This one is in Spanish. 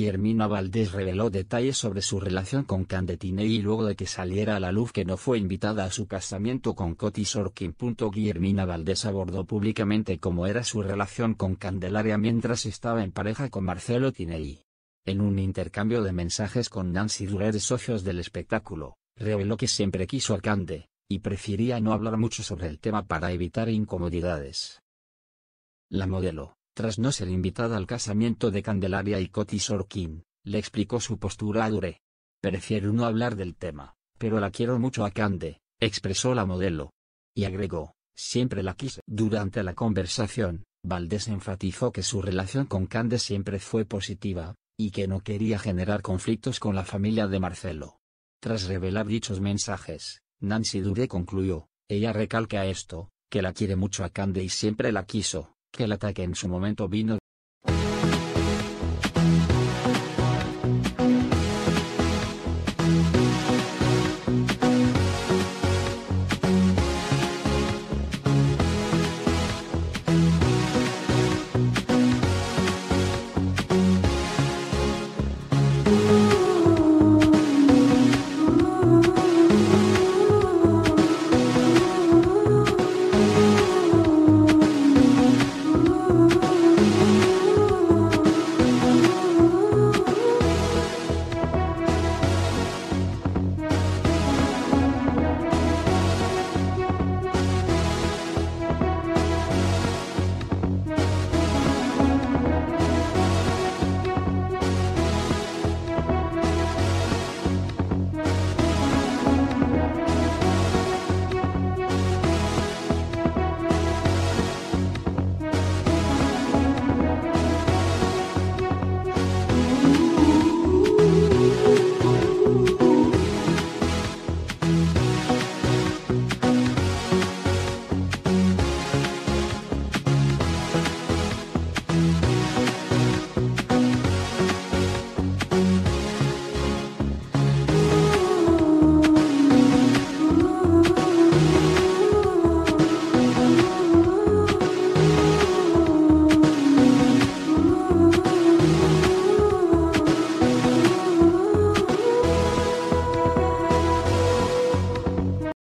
Guillermina Valdés reveló detalles sobre su relación con Cande Tinelli luego de que saliera a la luz que no fue invitada a su casamiento con Coti Sorkin. Guillermina Valdés abordó públicamente cómo era su relación con Candelaria mientras estaba en pareja con Marcelo Tinelli. En un intercambio de mensajes con Nancy Durer, socios del espectáculo, reveló que siempre quiso a Cande, y prefería no hablar mucho sobre el tema para evitar incomodidades. La modelo, tras no ser invitada al casamiento de Candelaria y Coti Sorkin, le explicó su postura a Dure. Prefiero no hablar del tema, pero la quiero mucho a Cande, expresó la modelo. Y agregó, siempre la quise. Durante la conversación, Valdés enfatizó que su relación con Cande siempre fue positiva, y que no quería generar conflictos con la familia de Marcelo. Tras revelar dichos mensajes, Nancy Dure concluyó, ella recalca esto, que la quiere mucho a Cande y siempre la quiso, que el ataque en su momento vino